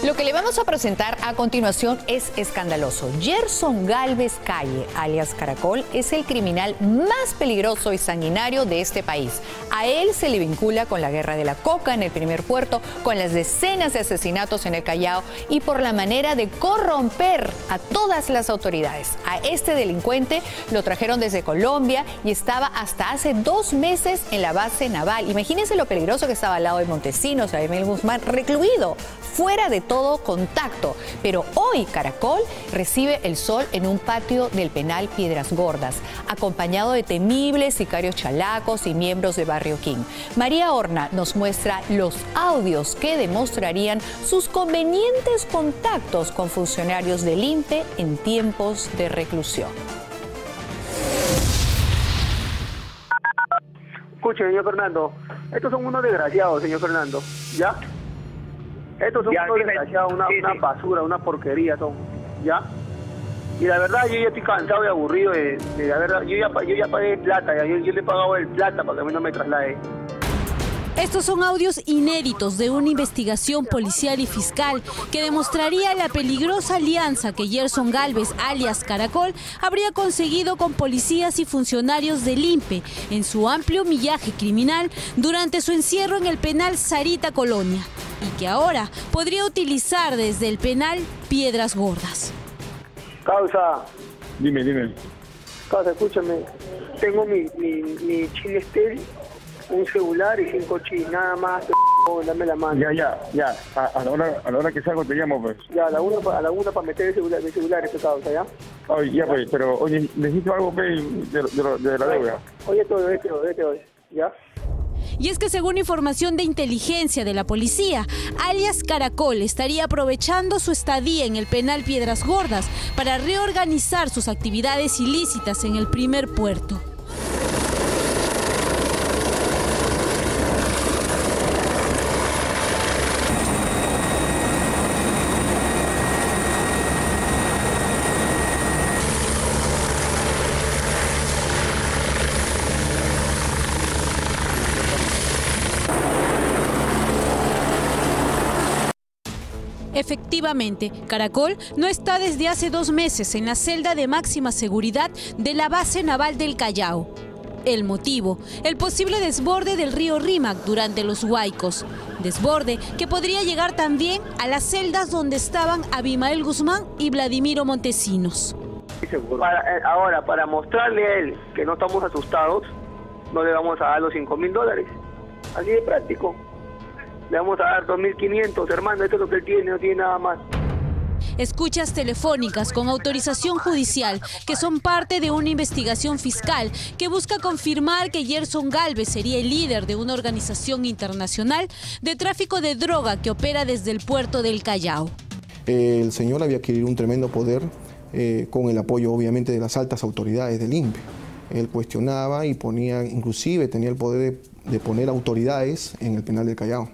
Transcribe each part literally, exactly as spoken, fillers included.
Lo que le vamos a presentar a continuación es escandaloso. Gerson Gálvez Calle, alias Caracol, es el criminal más peligroso y sanguinario de este país. A él se le vincula con la guerra de la coca en el primer puerto, con las decenas de asesinatos en el Callao y por la manera de corromper a todas las autoridades. A este delincuente lo trajeron desde Colombia y estaba hasta hace dos meses en la base naval. Imagínense lo peligroso que estaba al lado de Montesinos, a Emil Guzmán, recluido, fuera de todo contacto. Pero hoy Caracol recibe el sol en un patio del penal Piedras Gordas, acompañado de temibles sicarios chalacos y miembros de Barrio King. María Horna nos muestra los audios que demostrarían sus convenientes contactos con funcionarios del I N P E en tiempos de reclusión. Escuche, señor Fernando, estos son unos desgraciados, señor Fernando, ¿ya? Estos son ya, unos dime, desgraciados, una, sí, una sí. basura, una porquería son, ¿ya? Y la verdad, yo ya estoy cansado y aburrido de, de la verdad, yo ya, yo ya pagué plata, ya, yo, yo le he pagado el plata para que a mí no me traslade. Estos son audios inéditos de una investigación policial y fiscal que demostraría la peligrosa alianza que Gerson Gálvez, alias Caracol, habría conseguido con policías y funcionarios del I N P E en su amplio millaje criminal durante su encierro en el penal Sarita Colonia y que ahora podría utilizar desde el penal Piedras Gordas. Causa. Dime, dime. Causa, escúchame. Tengo mi, mi, mi Chinestel, un celular y cinco chis, nada más. Dame la mano. Ya, ya, ya. A, a, la hora, a la hora que salgo te llamo, pues. Ya, a la una, a la una para meter el celular, mi celular, ese causa, ¿ya? Oye, ya, pues, pero, oye, necesito algo, pues, de, de, de, de la deuda. Oye, todo, este, este, hoy, ¿ya? Y es que según información de inteligencia de la policía, alias Caracol estaría aprovechando su estadía en el penal Piedras Gordas para reorganizar sus actividades ilícitas en el primer puerto. Efectivamente, Caracol no está desde hace dos meses en la celda de máxima seguridad de la base naval del Callao. El motivo, el posible desborde del río Rímac durante los huaicos. Desborde que podría llegar también a las celdas donde estaban Abimael Guzmán y Vladimiro Montesinos. Para, ahora, para mostrarle a él que no estamos asustados, no le vamos a dar los cinco mil dólares. Así de práctico. Le vamos a dar dos mil quinientos, hermano, esto es lo que él tiene, no tiene nada más. Escuchas telefónicas con autorización judicial que son parte de una investigación fiscal que busca confirmar que Gerson Gálvez sería el líder de una organización internacional de tráfico de droga que opera desde el puerto del Callao. El señor había adquirido un tremendo poder eh, con el apoyo obviamente de las altas autoridades del I N P E. Él cuestionaba y ponía, inclusive tenía el poder de, de poner autoridades en el penal del Callao.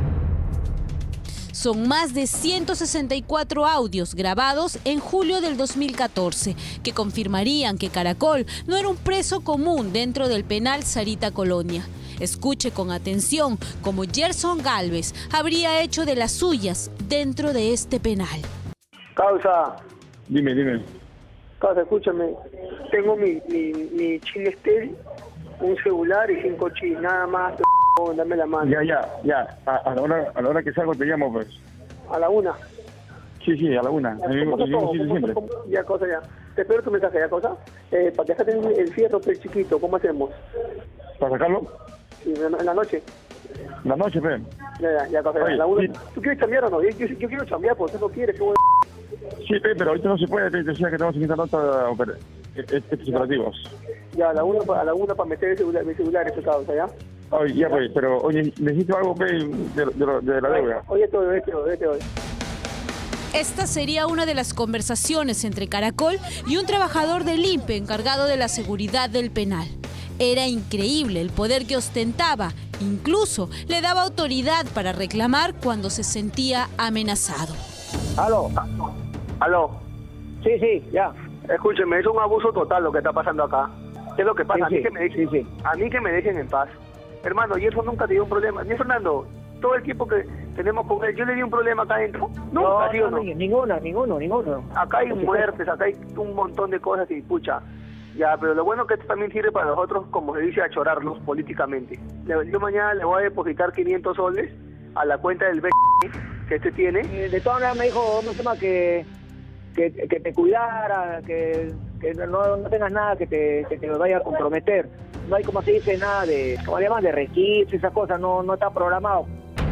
Son más de ciento sesenta y cuatro audios grabados en julio del dos mil catorce que confirmarían que Caracol no era un preso común dentro del penal Sarita Colonia. Escuche con atención cómo Gerson Gálvez habría hecho de las suyas dentro de este penal. Causa. Dime, dime. Causa, escúchame. Tengo mi, mi, mi Chinestel, un celular y cinco chis, nada más. Dame la mano. Ya, ya, ya. A, a, la hora, a la hora que salgo te llamo, pues. ¿A la una? Sí, sí, a la una. Ya, ¿cómo ¿cómo ¿cómo siempre? ¿Cómo, ya, cosa, ya. Te espero tu mensaje, ya, cosa. Eh, para dejarte el fierro, el chiquito, ¿cómo hacemos? ¿Para sacarlo? Sí, en, en la noche. ¿En la noche, pues? Ya, ya, ya, cosa, ya. A la una. Sí. ¿Tú quieres cambiar o no? Yo, yo, yo quiero cambiar, porque tú no quieres. ¿Cómo? Sí, pero ahorita no se puede. Te decía que tenemos que quitar nota estos operativos. Ya, a la una, a la una para meter el celular, mi celular, ese causa, ¿ya? Oye, ya, pues, pero, oye, necesito algo, pues, de, de, de la deuda. Oye, todo, este, este, hoy. Esta sería una de las conversaciones entre Caracol y un trabajador del I N P E encargado de la seguridad del penal. Era increíble el poder que ostentaba, incluso le daba autoridad para reclamar cuando se sentía amenazado. Aló, aló, sí, sí, ya. Escúcheme, es un abuso total lo que está pasando acá. ¿Qué es lo que pasa? Sí, a mí sí, que me dejen, sí, sí. A mí que me dejen en paz. Hermano, y eso nunca te dio un problema. Ni Fernando, todo el tiempo que tenemos con él, yo le di un problema acá adentro. No, no, ¿así no, o no? ninguno, ninguno, ninguno. Acá hay muertes, acá hay un montón de cosas y pucha. Ya, pero lo bueno es que esto también sirve para nosotros, como se dice, achorarlos políticamente. Yo mañana le voy a depositar quinientos soles a la cuenta del B que este tiene. Eh, de todas maneras me dijo, no tema que, que, que te cuidara, que, que no, no tengas nada que te, que te vaya a comprometer. No hay, como se dice, nada de, como le llaman, de requisitos, esas cosas, no, no está programado.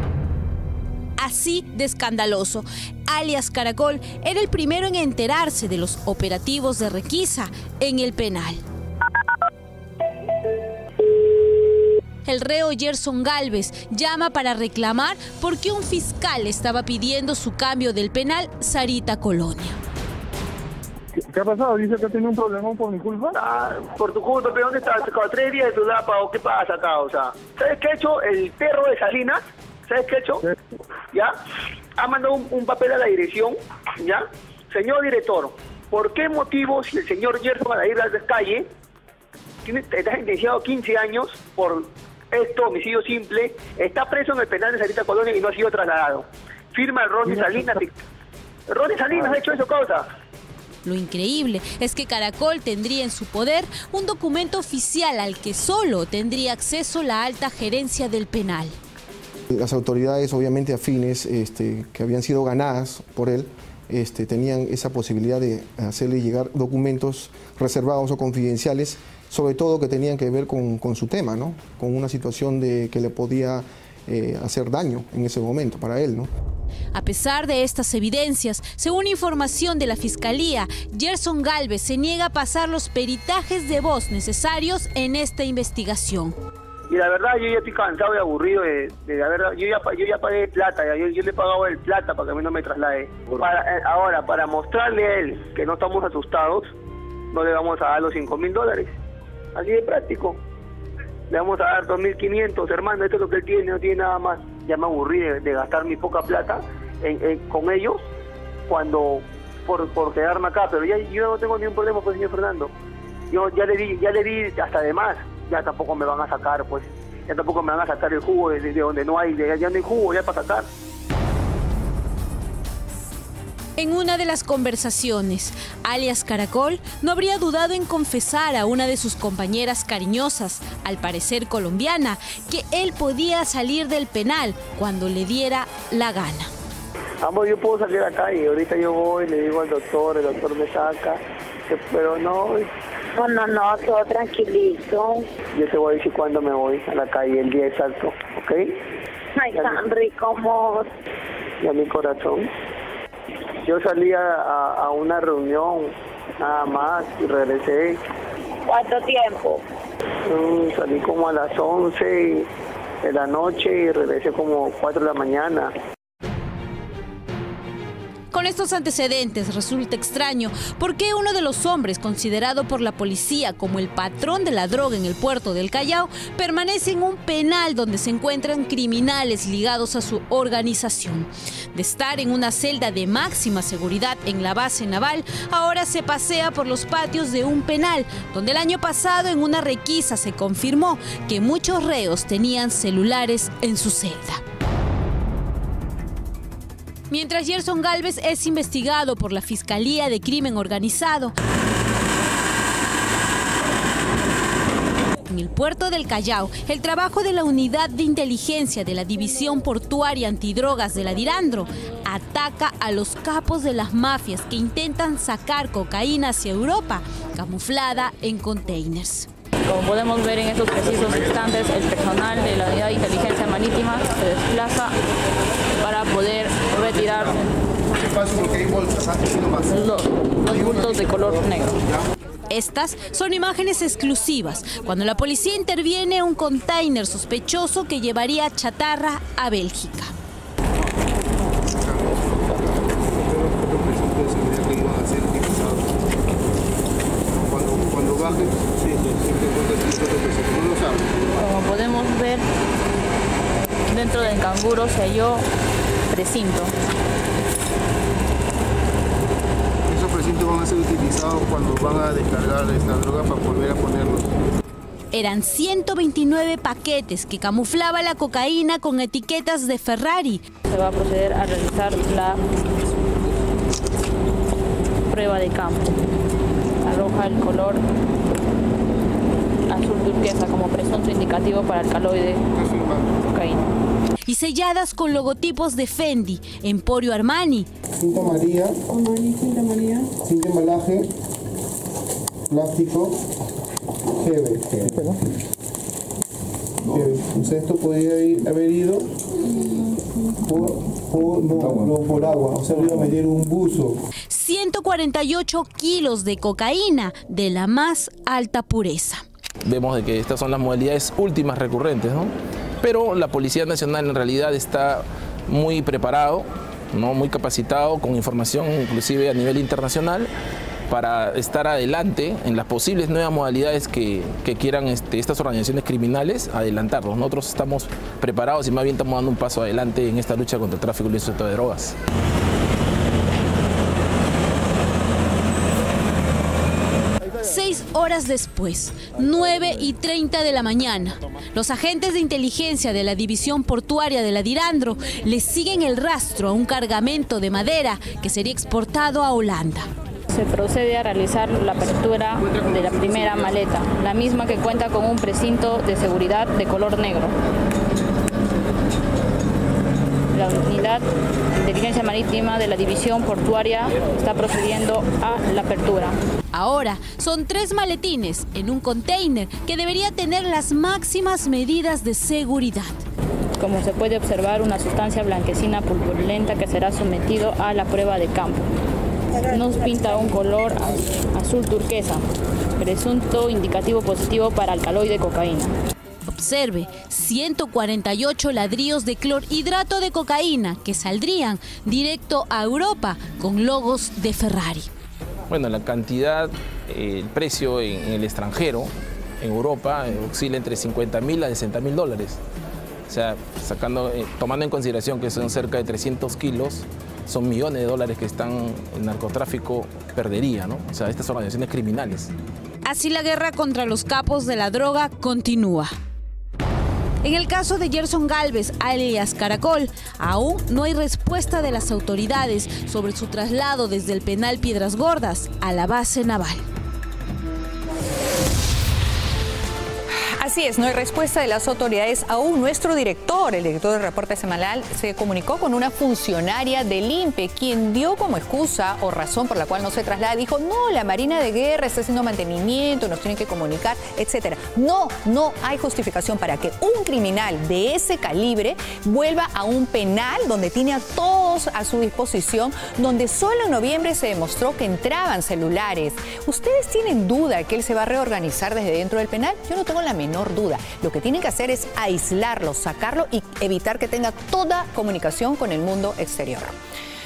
Así de escandaloso. Alias Caracol era el primero en enterarse de los operativos de requisa en el penal. El reo Gerson Galvez llama para reclamar porque un fiscal estaba pidiendo su cambio del penal Sarita Colonia. ¿Qué ha pasado? Dice que tiene un problema por mi culpa. Ah, por tu culpa, pero ¿dónde estás? Cada tres días de tu lapa, ¿o qué pasa acá? O sea, ¿sabes qué ha hecho el perro de Salinas? ¿Sabes qué ha hecho? Sí. ¿Ya? Ha mandado un, un papel a la dirección, ¿ya? Señor director, ¿por qué motivo si el señor Gerson Galvez Calle tiene, está sentenciado quince años por esto, homicidio simple, está preso en el penal de Sarita Colonia y no ha sido trasladado? Firma el Ronnie Salinas. Ronnie Salinas ha hecho eso, causa. Lo increíble es que Caracol tendría en su poder un documento oficial al que solo tendría acceso la alta gerencia del penal. Las autoridades, obviamente afines, este, que habían sido ganadas por él, este, tenían esa posibilidad de hacerle llegar documentos reservados o confidenciales, sobre todo que tenían que ver con, con su tema, ¿no? Con una situación de que le podía eh, hacer daño en ese momento para él, ¿no? A pesar de estas evidencias, según información de la Fiscalía, Gerson Galvez se niega a pasar los peritajes de voz necesarios en esta investigación. Y la verdad, yo ya estoy cansado y aburrido de, de, de haber, yo ya, yo ya pagué plata, ya, yo, yo le he pagado el plata para que a mí no me traslade. Para, eh, ahora, para mostrarle a él que no estamos asustados, no le vamos a dar los cinco mil dólares. Así de práctico. Le vamos a dar dos mil quinientos, hermano, esto es lo que él tiene, no tiene nada más. Ya me aburrí de, de gastar mi poca plata en, en, con ellos cuando por, por quedarme acá, pero ya yo no tengo ningún problema con el señor Fernando. Yo ya le di, ya le di hasta de más. Ya tampoco me van a sacar, pues, ya tampoco me van a sacar el jugo de, de donde no hay, de, ya no hay jugo ya para sacar. En una de las conversaciones, alias Caracol no habría dudado en confesar a una de sus compañeras cariñosas, al parecer colombiana, que él podía salir del penal cuando le diera la gana. Vamos, yo puedo salir acá y ahorita yo voy, le digo al doctor, el doctor me saca, pero no... No, no, no, todo tranquilito. Yo te voy a decir cuándo me voy a la calle, el día exacto, ¿ok? Ay, ya tan mi... rico, amor. Ya mi corazón. Yo salí a, a, a una reunión, nada más, y regresé. ¿Cuánto tiempo? Mm, salí como a las once de la noche y regresé como cuatro de la mañana. Con estos antecedentes resulta extraño por qué uno de los hombres considerado por la policía como el patrón de la droga en el puerto del Callao permanece en un penal donde se encuentran criminales ligados a su organización. De estar en una celda de máxima seguridad en la base naval, ahora se pasea por los patios de un penal, donde el año pasado en una requisa se confirmó que muchos reos tenían celulares en su celda. Mientras Gerson Galvez es investigado por la Fiscalía de Crimen Organizado, en el puerto del Callao, el trabajo de la Unidad de Inteligencia de la División Portuaria Antidrogas de la Dirandro ataca a los capos de las mafias que intentan sacar cocaína hacia Europa, camuflada en containers. Como podemos ver en estos precisos instantes, el personal de la Unidad de Inteligencia Marítima se desplaza para poder retirar los, los bultos de color negro. Estas son imágenes exclusivas cuando la policía interviene en un container sospechoso que llevaría chatarra a Bélgica. Como podemos ver, dentro del canguro se halló precinto. Esos precintos van a ser utilizados cuando van a descargar esta droga para volver a ponerlos. Eran ciento veintinueve paquetes que camuflaba la cocaína con etiquetas de Ferrari. Se va a proceder a realizar la prueba de campo. Arroja el color azul turquesa como presunto indicativo para alcaloide cocaína. Y selladas con logotipos de Fendi, Emporio Armani. Cinta María, cinta María, cinta embalaje, plástico, G B. Entonces esto podría ir, haber ido por, por, no, no, por agua, o sea, iba a meter un buzo. ciento cuarenta y ocho kilos de cocaína de la más alta pureza. Vemos de que estas son las modalidades últimas recurrentes, ¿no? Pero la Policía Nacional en realidad está muy preparado, ¿no? Muy capacitado, con información inclusive a nivel internacional, para estar adelante en las posibles nuevas modalidades que, que quieran este, estas organizaciones criminales adelantarlos. Nosotros estamos preparados y más bien estamos dando un paso adelante en esta lucha contra el tráfico ilícito de drogas. Seis horas después, nueve y treinta de la mañana, los agentes de inteligencia de la División Portuaria de la Dirandro le siguen el rastro a un cargamento de madera que sería exportado a Holanda. Se procede a realizar la apertura de la primera maleta, la misma que cuenta con un precinto de seguridad de color negro. La unidad de inteligencia marítima de la División Portuaria está procediendo a la apertura. Ahora son tres maletines en un container que debería tener las máximas medidas de seguridad. Como se puede observar, una sustancia blanquecina purpurulenta que será sometido a la prueba de campo. Nos pinta un color azul turquesa, presunto indicativo positivo para alcaloide cocaína. Observe, ciento cuarenta y ocho ladrillos de clorhidrato de cocaína que saldrían directo a Europa con logos de Ferrari. Bueno, la cantidad, eh, el precio en, en el extranjero, en Europa, eh, oscila entre cincuenta mil a sesenta mil dólares. O sea, sacando, eh, tomando en consideración que son cerca de trescientos kilos, son millones de dólares que están el narcotráfico perdería, ¿no? O sea, estas organizaciones criminales. Así la guerra contra los capos de la droga continúa. En el caso de Gerson Galvez, alias Caracol, aún no hay respuesta de las autoridades sobre su traslado desde el penal Piedras Gordas a la base naval. Así es, no hay respuesta de las autoridades aún. Nuestro director, el director del reporte semanal, se comunicó con una funcionaria del I N P E, quien dio como excusa o razón por la cual no se traslada. Dijo, no, la Marina de Guerra está haciendo mantenimiento, nos tienen que comunicar, etcétera. No, no hay justificación para que un criminal de ese calibre vuelva a un penal donde tiene a todos a su disposición, donde solo en noviembre se demostró que entraban celulares. ¿Ustedes tienen duda que él se va a reorganizar desde dentro del penal? Yo no tengo la menor duda. Lo que tienen que hacer es aislarlo, sacarlo y evitar que tenga toda comunicación con el mundo exterior.